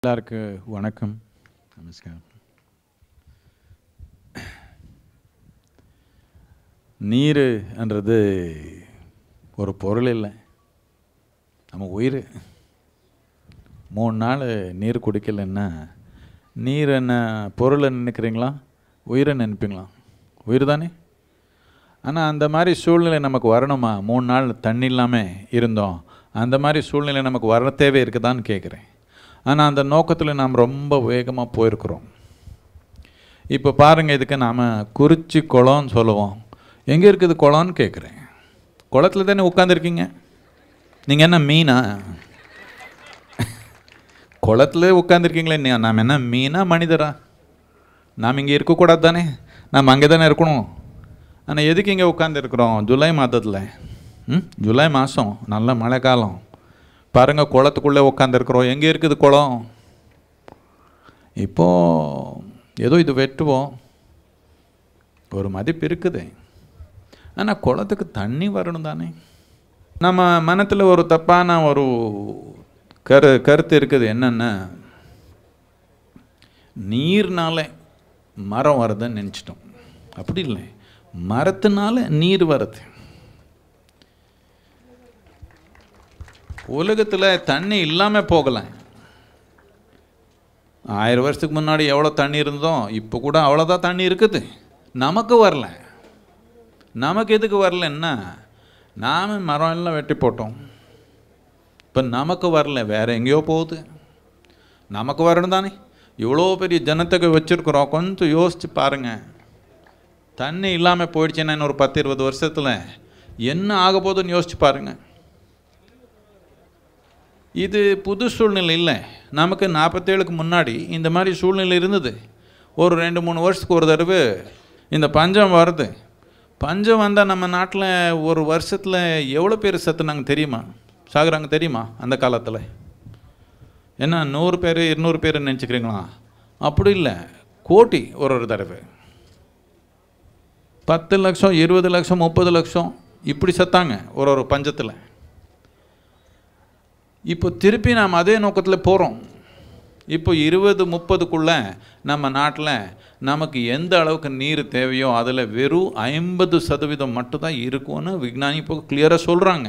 எல்லாருக்கும் வணக்கம், நமஸ்காரம். நீருன்றது ஒரு பொருள் இல்லை, நம்ம உயிர். 3 நாள் நீர் குடிக்கலைன்னா நீர் என்ன பொருளை நினைக்கிறீங்களா, உயிரை நினைப்பீங்களா? உயிர் தானே. ஆனால் அந்த மாதிரி சூழ்நிலை நமக்கு வரணுமா? 3 நாள் தண்ணி இல்லாமல் இருந்தோம், அந்த மாதிரி சூழ்நிலை நமக்கு வர தேவை இருக்குதான்னு கேட்குறேன். ஆனால் அந்த நோக்கத்தில் நாம் ரொம்ப வேகமாக போயிருக்கிறோம். இப்போ பாருங்கள், இதுக்கு நாம் குறிச்சி குளம்னு சொல்லுவோம். எங்கே இருக்குது குளம்னு கேட்குறேன். குளத்தில் தானே உட்காந்துருக்கீங்க. நீங்கள் என்ன மீனா? குளத்துல உட்காந்துருக்கீங்களே, நாம் என்ன மீனா மனிதரா? நாம் இங்கே இருக்கக்கூடாது தானே, நாம் அங்கே தானே இருக்கணும். ஆனால் எதுக்கு இங்கே உட்காந்துருக்குறோம்? ஜூலை மாதத்தில், ஜூலை மாதம் நல்ல மழை காலம். பாருங்கள், குளத்துக்குள்ளே உட்காந்துருக்குறோம். எங்கே இருக்குது குளம்? இப்போது ஏதோ இது வெட்டுவோம், ஒரு மதிப்பு இருக்குது. ஆனால் குளத்துக்கு தண்ணி வரணும் தானே. நம்ம மனத்தில் ஒரு தப்பான ஒரு கருத்து இருக்குது. என்னென்ன, நீர்னால மரம் வருதுன்னு நினச்சிட்டோம். அப்படி இல்லை, மரத்தினால நீர் வருது. உலகத்தில் தண்ணி இல்லாமல் போகலாம். 1000 வருஷத்துக்கு முன்னாடி எவ்வளோ தண்ணி இருந்தோம், இப்போ கூட அவ்வளோதான் தண்ணி இருக்குது. நமக்கு வரல. நமக்கு எதுக்கு வரலன்னா, நாம் மரம் எல்லாம் வெட்டி போட்டோம். இப்போ நமக்கு வரல, வேறு எங்கேயோ போகுது. நமக்கு வரணும் தானே. இவ்வளோ பெரிய ஜனத்தொகை வச்சுருக்குறோம். கொஞ்சம் யோசித்து பாருங்கள். தண்ணி இல்லாமல் போயிடுச்சுன்னா இன்னொரு 10-20 வருஷத்தில் என்ன ஆக போகுதுன்னு யோசிச்சு பாருங்கள். இது புது சூழ்நிலை இல்லை. நமக்கு 47க்கு முன்னாடி இந்த மாதிரி சூழ்நிலை இருந்தது. ஒரு 2-3 வருஷத்துக்கு ஒரு தடவை இந்த பஞ்சம் வருது. பஞ்சம் வந்தால் நம்ம நாட்டில் ஒரு வருஷத்தில் எவ்வளோ பேர் செத்துனாங்க தெரியுமா, சாகுறாங்க தெரியுமா? அந்த காலத்தில் என்ன 100 பேர் 200 பேர் நினச்சிக்கிறீங்களா? அப்படி இல்லை, கோடி. ஒரு தடவை 10 லட்சம் 20 லட்சம் 30 லட்சம் இப்படி செத்தாங்க ஒரு பஞ்சத்தில். இப்போ திருப்பி நாம் அதே நோக்கத்தில் போகிறோம். இப்போ 2030க்குள்ளே நம்ம நாட்டில் நமக்கு எந்த அளவுக்கு நீர் தேவையோ அதில் வெறும் 50% மட்டும்தான் இருக்கும்னு விஞ்ஞானி இப்போ கிளியராக சொல்கிறாங்க.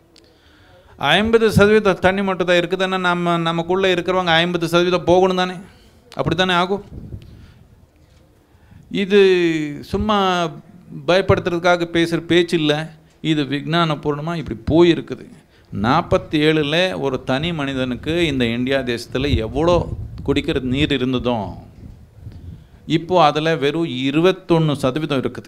50% தண்ணி மட்டும் தான் இருக்குதுன்னா நமக்குள்ளே இருக்கிறவங்க 50% போகணும் தானே. அப்படி தானே ஆகும். இது சும்மா பயப்படுத்துறதுக்காக பேசுகிற பேச்சு இல்லை, இது விஞ்ஞானபூர்வமாக இப்படி போயிருக்குது. 47ல் ஒரு தனி மனிதனுக்கு இந்த இந்தியா தேசத்தில் எவ்வளோ குடிக்கிற நீர் இருந்ததோ இப்போது அதில் வெறும் 21% இருக்குது.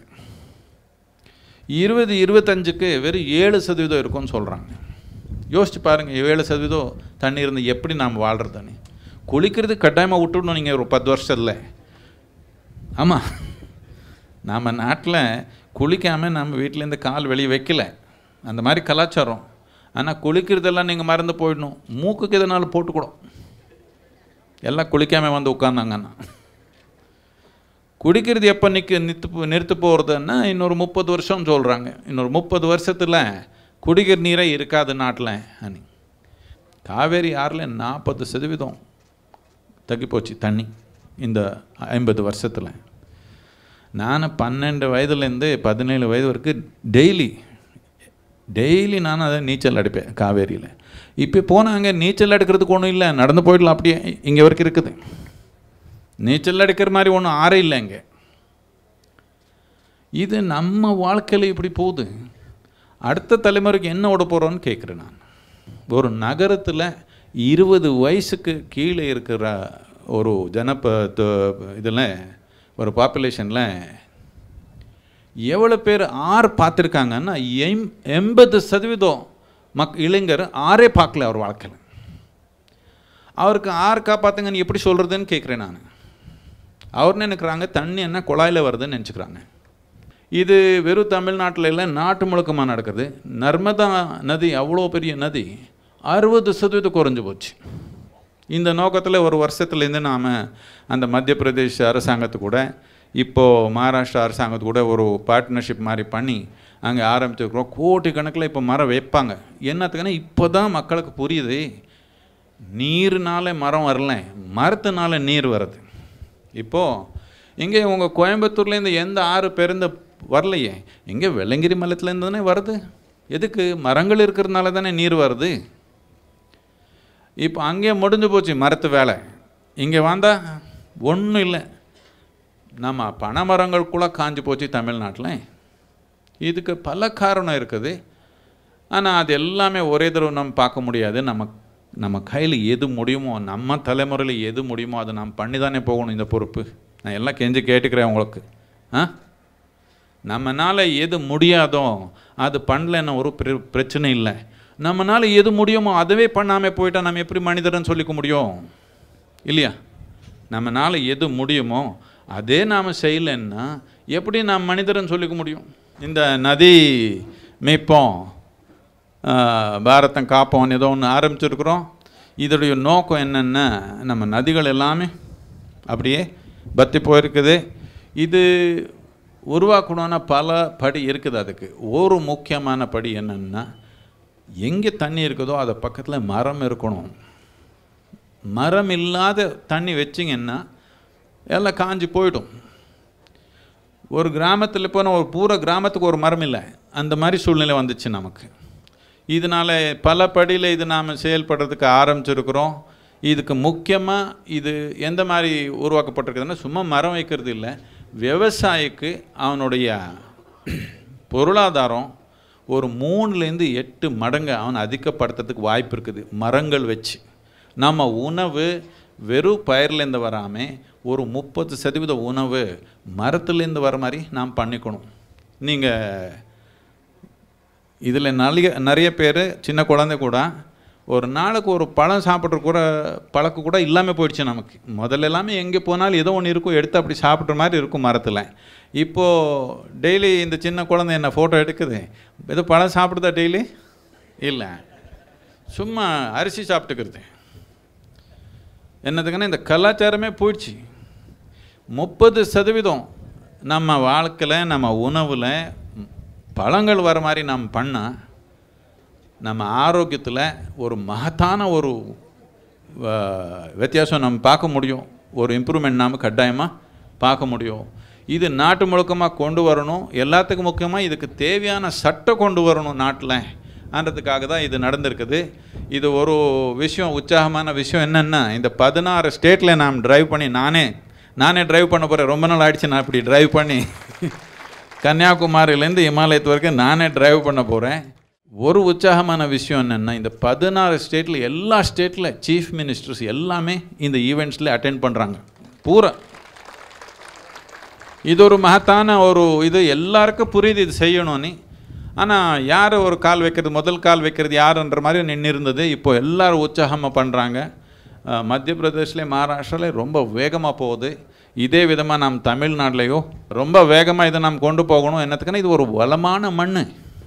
2025க்கு வெறும் 7% இருக்கும்னு சொல்கிறாங்க. யோசிச்சு பாருங்கள், 7% தண்ணி இருந்து எப்படி நாம் வாழ்கிறது தானே. குளிக்கிறது கட்டாயமாக விட்டுடணும் நீங்கள் ஒரு 10 வருஷத்தில். ஆமாம், நம்ம நாட்டில் குளிக்காமல் நம்ம வீட்டிலேருந்து கால் வெளியே வைக்கலை, அந்த மாதிரி கலாச்சாரம். ஆனால் குளிக்கிறதெல்லாம் நீங்கள் மறந்து போயிடணும். மூக்குக்கு எதனாலும் போட்டுக்கூடும். எல்லாம் குளிக்காமல் வந்து உட்காந்தாங்கன்னா குடிக்கிறது எப்போ நிறுத்து போகிறதுன்னா இன்னொரு 30 வருஷம் சொல்கிறாங்க. இன்னொரு 30 வருஷத்தில் குடிக்கிற நீரே இருக்காது நாட்டில். அனி காவேரி ஆறில் 40% தக்கி போச்சு தண்ணி இந்த 50 வருஷத்தில். நான் 12 வயதுலேருந்து 17 வயது வரைக்கும் டெய்லி நான் அதை நீச்சல் அடிப்பேன் காவேரியில். இப்போ போனாங்க, நீச்சல் அடிக்கிறதுக்கு ஒன்றும் இல்லை, நடந்து போயிடலாம். அப்படியே இங்கே வரைக்கும் இருக்குது. நீச்சல் அடிக்கிற மாதிரி ஒன்றும் ஆறே இல்லை இங்கே. இது நம்ம வாழ்க்கையில் இப்படி போகுது. அடுத்த தலைமுறைக்கு என்ன ஓட போகிறோன்னு கேட்குறேன் நான். ஒரு நகரத்தில் 20 வயசுக்கு கீழே இருக்கிற ஒரு இதில் ஒரு பாப்புலேஷனில் எவ்வளோ பேர் ஆறு பார்த்துருக்காங்கன்னா 80% இளைஞர் ஆறே பார்க்கல அவர் வாழ்க்கையில். அவருக்கு ஆறு காப்பாற்றுங்கன்னு எப்படி சொல்கிறதுன்னு கேட்குறேன் நான். அவர் நினைக்கிறாங்க தண்ணி என்ன குழாயில் வருதுன்னு நினச்சிக்கிறாங்க. இது வெறும் தமிழ்நாட்டில் இல்லை, நாட்டு முழுக்கமாக நடக்குது. நர்மதா நதி அவ்வளோ பெரிய நதி 60% குறைஞ்சி போச்சு. இந்த நோக்கத்தில் ஒரு வருஷத்துலேருந்து நாம் அந்த மத்திய பிரதேஷ் அரசாங்கத்து கூட இப்போது மகாராஷ்டிரா அரசாங்கத்து கூட ஒரு பார்ட்னர்ஷிப் மாதிரி பண்ணி அங்கே ஆரம்பிச்சிருக்கிறோம். கோடிக்கணக்கில் இப்போ மரம் வைப்பாங்க. என்னத்துக்குன்னா இப்போ தான் மக்களுக்கு புரியுது, நீர்னால மரம் வரல, மரத்தினால நீர் வருது. இப்போது இங்கே உங்கள் கோயம்புத்தூர்லேருந்து எந்த ஆறு பெருந்த வரலையே, இங்கே வெள்ளங்கிரி மலைத்துலேருந்து தானே வருது. எதுக்கு? மரங்கள் இருக்கிறதுனால தானே நீர் வருது. இப்போ அங்கேயே முடிஞ்சு போச்சு மரத்து வேலை. இங்கே வந்தால் ஒன்றும் இல்லை. நம்ம பனை மரங்கள் கூட காஞ்சி போச்சு தமிழ்நாட்டில். இதுக்கு பல காரணம் இருக்குது. ஆனால் அது எல்லாமே ஒரே தடவை நம்ம பார்க்க முடியாது. நம்ம கையில் எது முடியுமோ, நம்ம தலைமுறையில் எது முடியுமோ அதை நாம் பண்ணி தானே போகணும். இந்த பொறுப்பு நான் எல்லாம் கெஞ்சி கேட்டுக்கிறேன் உங்களுக்கு. நம்மளால் எது முடியாதோ அது பண்ணலன்னா ஒரு பிரச்சனை இல்லை. நம்மளால் எது முடியுமோ அதுவே பண்ணாமல் போயிட்டால் நம்ம எப்படி மனிதர்னு சொல்லிக்க முடியும்? இல்லையா? நம்மளால் எது முடியுமோ அதே நாம் செய்யலைன்னா எப்படி நாம் மனிதர்னு சொல்லிக்க முடியும்? இந்த நதி மீட்போம், பாரதம் காப்போம் ஏதோ ஒன்று ஆரம்பிச்சிருக்கிறோம். இதோடைய நோக்கம் என்னென்னா, நம்ம நதிகள் எல்லாமே அப்படியே பற்றி போயிருக்குது. இது உருவாக்கணும்னா பல படி இருக்குது. அதுக்கு ஒரு முக்கியமான படி என்னென்னா, எங்கே தண்ணி இருக்குதோ அதை பக்கத்தில் மரம் இருக்கணும். மரம் இல்லாத தண்ணி வச்சிங்கன்னா எல்லாம் காஞ்சி போயிடும். ஒரு கிராமத்தில் போனால் ஒரு பூரா கிராமத்துக்கு ஒரு மரம் இல்லை, அந்த மாதிரி சூழ்நிலை வந்துச்சு நமக்கு. இதனால் பல படியில் இது நாம் செயல்படுறதுக்கு ஆரம்பிச்சிருக்கிறோம். இதுக்கு முக்கியமாக இது எந்த மாதிரி உருவாக்கப்பட்டிருக்குதுன்னா, சும்மா மரம் வைக்கிறது இல்லை, விவசாயிக்கு அவனுடைய பொருளாதாரம் ஒரு 3-8 மடங்கு அவன் அதிகப்படுத்துறதுக்கு வாய்ப்பு இருக்குது மரங்கள் வச்சு. நம்ம உணவு வெறும் பயிர்லேருந்து வராமல் ஒரு 30% உணவு மரத்துலேருந்து வர மாதிரி நாம் பண்ணிக்கணும். நீங்கள் இதில் நிறைய பேர் சின்ன குழந்தை கூட ஒரு நாளுக்கு ஒரு பழம் சாப்பிட்ற கூட பழக்கம் கூட இல்லாமல் போயிடுச்சு நமக்கு. முதல்ல எல்லாமே எங்கே போனாலும் ஏதோ ஒன்று இருக்கும், எடுத்து அப்படி சாப்பிட்ற மாதிரி இருக்கும் மரத்தில். இப்போது டெய்லி இந்த சின்ன குழந்தை என்ன ஃபோட்டோ எடுக்குது, ஏதோ பழம் சாப்பிடுதா டெய்லி? இல்லை, சும்மா அரிசி சாப்பிட்டுக்கிறது. என்னதுக்குன்னா இந்த கலாச்சாரமே போயிடுச்சு. 30% நம்ம வாழ்க்கையில் நம்ம உணவில் பழங்கள் வர மாதிரி நம்ம பண்ணால் நம்ம ஆரோக்கியத்தில் ஒரு மகத்தான ஒரு வித்தியாசம் நம்ம பார்க்க முடியும். ஒரு இம்ப்ரூவ்மெண்ட் நாம் கட்டாயமாக பார்க்க முடியும். இது நாட்டு முழுக்கமாக கொண்டு வரணும். எல்லாத்துக்கும் முக்கியமாக இதுக்கு தேவையான சட்டம் கொண்டு வரணும் நாட்டில் ஆன்றதுக்காக தான் இது நடந்திருக்குது. இது ஒரு விஷயம், உற்சாகமான விஷயம் என்னென்னா, இந்த 16 ஸ்டேட்டில் நான் ட்ரைவ் பண்ணி நானே ட்ரைவ் பண்ண போகிறேன். ரொம்ப நாள் ஆகிடுச்சு நான் இப்படி ட்ரைவ் பண்ணி கன்னியாகுமரியிலேருந்து இமாலயத்து வரைக்கும் நானே ட்ரைவ் பண்ண போகிறேன். ஒரு உற்சாகமான விஷயம் என்னென்னா, இந்த 16 ஸ்டேட்டில் எல்லா ஸ்டேட்டில் சீஃப் மினிஸ்டர்ஸ் எல்லாமே இந்த ஈவெண்ட்ஸில் அட்டெண்ட் பண்ணுறாங்க பூரா. இது ஒரு மகத்தான ஒரு இது. எல்லாருக்கும் புரியுது இது செய்யணும்னு. ஆனால் யார் ஒரு கால் வைக்கிறது, முதல் கால் வைக்கிறது யாருன்ற மாதிரி நின்று இருந்தது. இப்போது எல்லோரும் உற்சாகமாக பண்ணுறாங்க. மத்திய பிரதேஷ்லேயும் மகாராஷ்டிராவில் ரொம்ப வேகமாக போகுது. இதே விதமாக நாம் தமிழ்நாட்டிலையோ ரொம்ப வேகமாக இதை நாம் கொண்டு போகணும். என்னத்துக்குன்னா இது ஒரு வளமான மண்.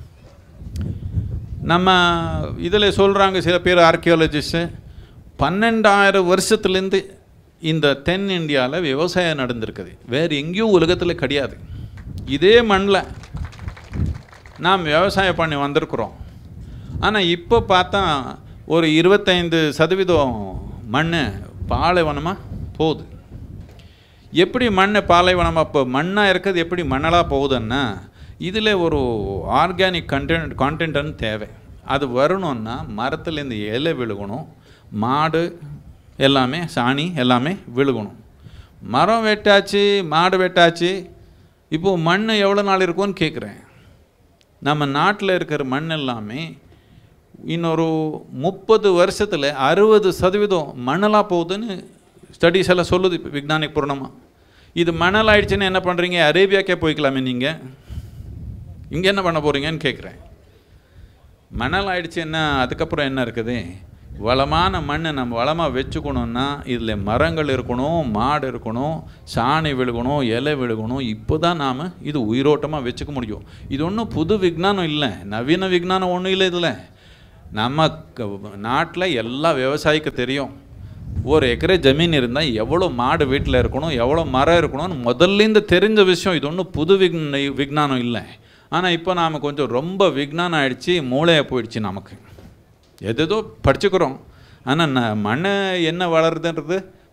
நம்ம இதில் சொல்கிறாங்க சில பேர் ஆர்கியாலஜிஸ்ட்டு, 12,000 வருஷத்துலேருந்து இந்த தென் இந்தியாவில் விவசாயம் நடந்திருக்குது. வேறு எங்கேயும் உலகத்தில் கிடையாது. இதே மண்ணில் நாம் விவசாயம் பண்ணி வந்திருக்கிறோம். ஆனால் இப்போ பார்த்தா ஒரு 25% மண் பாலைவனமாக போகுது. எப்படி மண் பாலைவனமாக இப்போ மண்ணாக இருக்கிறது எப்படி மண்ணலாக போகுதுன்னா, இதில் ஒரு ஆர்கானிக் கான்டென்ட்னு தேவை. அது வரணுன்னா மரத்துலேருந்து இலை விழுகணும், மாடு எல்லாமே சாணி எல்லாமே விழுகணும். மரம் வெட்டாச்சு, மாடு வெட்டாச்சு, இப்போது மண் எவ்வளோ நாள் இருக்கும்னு கேட்குறேன். நம்ம நாட்டில் இருக்கிற மண் எல்லாமே இன்னொரு 30 வருஷத்தில் 60% மணலாக போகுதுன்னு ஸ்டடீஸ் எல்லாம் சொல்லுது இப்போ விஞ்ஞானிக் பூர்ணமாக. இது மணல் ஆயிடுச்சுன்னு என்ன பண்ணுறீங்க? அரேபியாக்கே போய்க்கலாமே நீங்கள், இங்கே என்ன பண்ண போகிறீங்கன்னு கேட்குறேன். மணல் ஆயிடுச்சுன்னா அதுக்கப்புறம் என்ன இருக்குது? வளமான மண் நம்ம வளமாக வச்சுக்கணுன்னா இதில் மரங்கள் இருக்கணும், மாடு இருக்கணும், சாணி விழுகணும், இலை விழுகணும். இப்போ தான் நாம் இது உயிரோட்டமாக வச்சுக்க முடியும். இது ஒன்றும் புது விஞ்ஞானம் இல்லை, நவீன விஞ்ஞானம் ஒன்றும் இல்லை. இதில் நம்ம நாட்டில் எல்லா விவசாயிக்கு தெரியும். ஒரு ஏக்கரே ஜமீன் இருந்தால் எவ்வளோ மாடு வீட்டில் இருக்கணும், எவ்வளோ மரம் இருக்கணும்னு முதல்லேருந்து தெரிஞ்ச விஷயம். இது ஒன்றும் புது விஞ்ஞானம் இல்லை. ஆனால் இப்போ நாம் கொஞ்சம் ரொம்ப விஞ்ஞானம் ஆகிடுச்சு, மூளையாக போயிடுச்சு நமக்கு. எதோ படிச்சுக்கிறோம், ஆனால் மண் என்ன வளருதுன்றது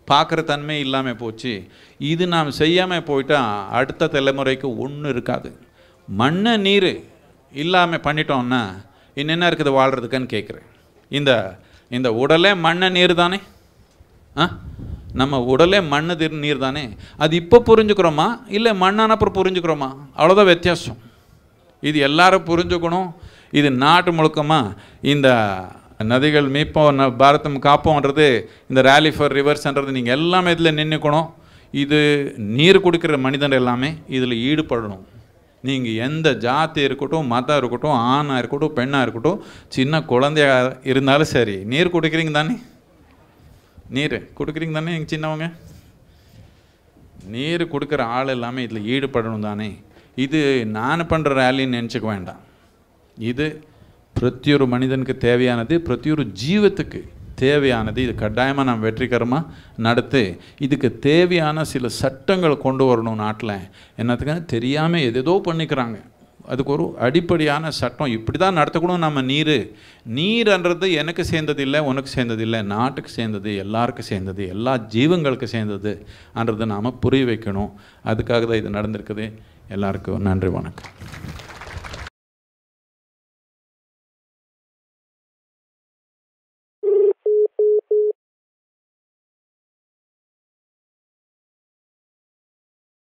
பார்க்குற தன்மை இல்லாமல் போச்சு. இது நாம் செய்யாமல் போயிட்டால் அடுத்த தலைமுறைக்கு ஒன்றும் இருக்காது. மண்ணை நீர் இல்லாமல் பண்ணிட்டோம்னா இன்னென்ன இருக்குது வாழ்கிறதுக்குன்னு கேட்குறேன். இந்த இந்த உடலே மண்ணை நீர் தானே, நம்ம உடலே மண்ணு நீர் தானே. அது இப்போ புரிஞ்சுக்கிறோமா இல்லை மண்ணான அப்புறம் புரிஞ்சுக்கிறோமா? அவ்வளோதான் வித்தியாசம். இது எல்லாரும் புரிஞ்சுக்கணும். இது நாட்டு முழுக்கமாக இந்த நதிகள் மீட்போம் பாரதம் காப்போன்றது, இந்த ரேலி ஃபார் ரிவர்ஸ்ன்றது நீங்கள் எல்லாமே இதில் நின்றுக்கணும். இது நீர் குடிக்கிற மனிதன் எல்லாமே இதில் ஈடுபடணும். நீங்கள் எந்த ஜாதி இருக்கட்டும், மதம் இருக்கட்டும், ஆணாக இருக்கட்டும், பெண்ணாக இருக்கட்டும், சின்ன குழந்தையாக இருந்தாலும் சரி, நீர் குடிக்கிறீங்க தானே, நீர் கொடுக்குறீங்க தானே. எங்கள் சின்னவங்க நீர் கொடுக்குற ஆள் எல்லாமே இதில் ஈடுபடணும் தானே. இது நான் பண்ணுற ரேலின்னு நினச்சிக்க வேண்டாம். இது பிரத்தியொரு மனிதனுக்கு தேவையானது, பிரத்தியொரு ஜீவத்துக்கு தேவையானது. இது கட்டாயமாக நாம் வெற்றிகரமாக நடத்து. இதுக்கு தேவையான சில சட்டங்கள் கொண்டு வரணும் நாட்டில். என்னத்துக்காக தெரியாமல் எதேதோ பண்ணிக்கிறாங்க. அதுக்கு ஒரு அடிப்படையான சட்டம் இப்படி தான் நடத்தக்கூடும். நம்ம நீர்ன்றது எனக்கு சேர்ந்ததில்லை, உனக்கு சேர்ந்ததில்லை, நாட்டுக்கு சேர்ந்தது, எல்லாருக்கும் சேர்ந்தது, எல்லா ஜீவங்களுக்கு சேர்ந்ததுன்றதை நாம் புரிய வைக்கணும். அதுக்காக தான் இது நடந்திருக்குது. எல்லாருக்கும் நன்றி, வணக்கம்.